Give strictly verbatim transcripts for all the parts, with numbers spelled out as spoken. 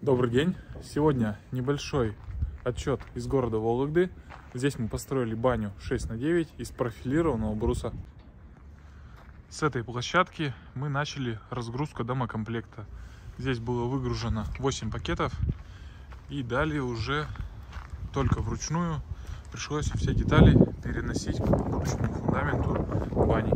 Добрый день! Сегодня небольшой отчет из города Вологды. Здесь мы построили баню шесть на девять из профилированного бруса. С этой площадки мы начали разгрузку домокомплекта. Здесь было выгружено восемь пакетов, и далее уже только вручную пришлось все детали переносить к будущему фундаменту бани.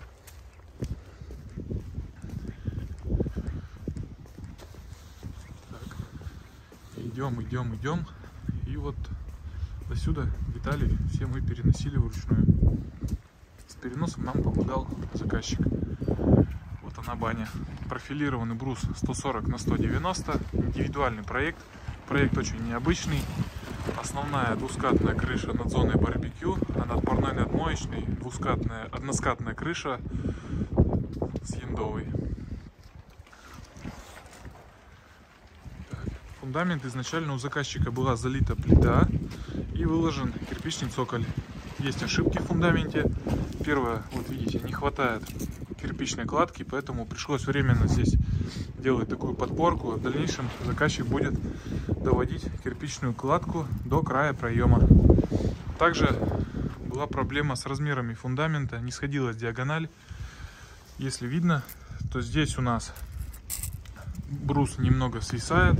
Идем, идем, идем. И вот до сюда детали все мы переносили вручную. С переносом нам помогал заказчик. Вот она баня. Профилированный брус сто сорок на сто девяносто. Индивидуальный проект. Проект очень необычный. Основная двускатная крыша над зоной барбекю, а над парной надмоечной двускатная односкатная крыша с яндовой. Фундамент изначально у заказчика была залита плита и выложен кирпичный цоколь. Есть ошибки в фундаменте. Первое, вот видите, не хватает кирпичной кладки, поэтому пришлось временно здесь делать такую подпорку. В дальнейшем заказчик будет доводить кирпичную кладку до края проема. Также была проблема с размерами фундамента, не сходилась диагональ. Если видно, то здесь у нас брус немного свисает,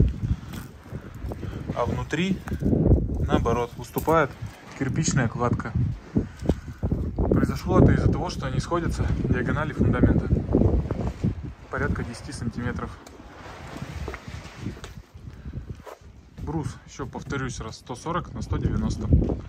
а внутри, наоборот, уступает кирпичная кладка. Произошло это из-за того, что они сходятся диагонали фундамента. Порядка десяти сантиметров. Брус, еще повторюсь раз, сто сорок на сто девяносто.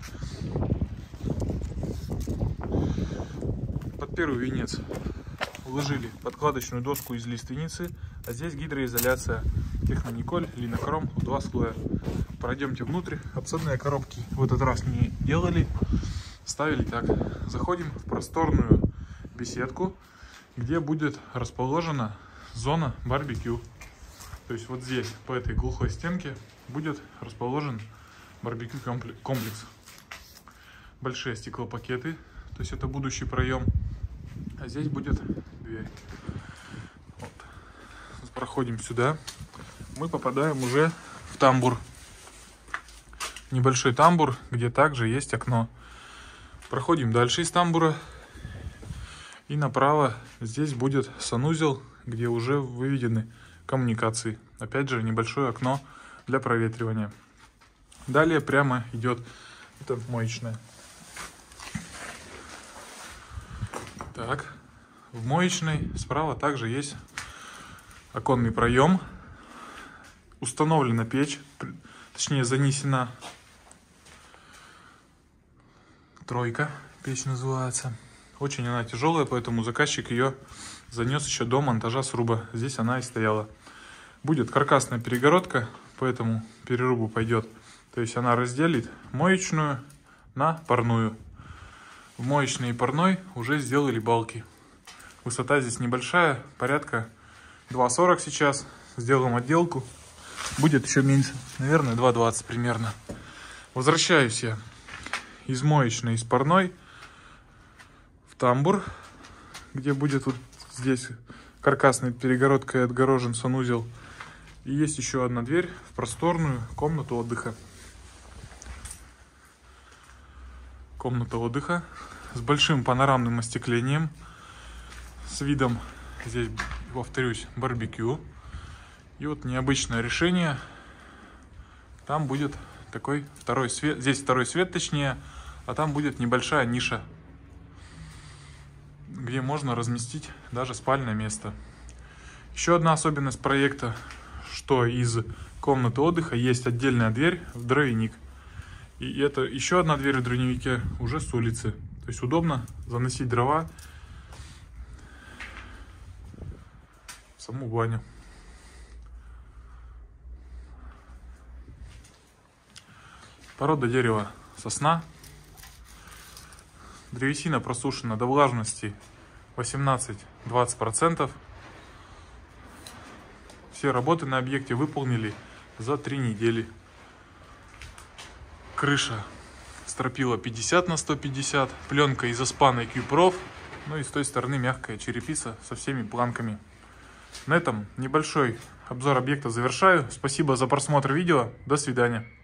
Под первый венец уложили подкладочную доску из лиственницы, а здесь гидроизоляция Технониколь, линокром в два слоя. Пройдемте внутрь. Обсадные коробки в этот раз не делали, ставили так. Заходим в просторную беседку, где будет расположена зона барбекю. То есть вот здесь, по этой глухой стенке, будет расположен барбекю комплекс. Большие стеклопакеты, то есть это будущий проем. А здесь будет дверь. Вот. Проходим сюда. Мы попадаем уже в тамбур. Небольшой тамбур, где также есть окно. Проходим дальше из тамбура. И направо здесь будет санузел, где уже выведены коммуникации. Опять же, небольшое окно для проветривания. Далее прямо идет это моечная. Так, в моечной справа также есть оконный проем. Установлена печь, точнее занесена. Тройка печь называется. Очень она тяжелая, поэтому заказчик ее занес еще до монтажа сруба. Здесь она и стояла. Будет каркасная перегородка, поэтому перерубу пойдет. То есть она разделит моечную на парную. В моечной и парной уже сделали балки. Высота здесь небольшая, порядка два сорок сейчас. Сделаем отделку. Будет еще меньше, наверное, два двадцать примерно. Возвращаюсь я из моечной, из парной в тамбур, где будет вот здесь каркасной перегородкой отгорожен санузел. И есть еще одна дверь в просторную комнату отдыха. Комната отдыха с большим панорамным остеклением, с видом, здесь, повторюсь, барбекю. И вот необычное решение. Там будет такой второй свет. Здесь второй свет, точнее, а там будет небольшая ниша, где можно разместить даже спальное место. Еще одна особенность проекта, что из комнаты отдыха есть отдельная дверь в дровяник. И это еще одна дверь в дровянике уже с улицы. То есть удобно заносить дрова в саму баню. Порода дерева сосна. Древесина просушена до влажности восемнадцать-двадцать процентов. Все работы на объекте выполнили за три недели. Крыша стропила пятьдесят на сто пятьдесят. Пленка из оспанной Q-Prof. Ну и с той стороны мягкая черепица со всеми планками. На этом небольшой обзор объекта завершаю. Спасибо за просмотр видео. До свидания.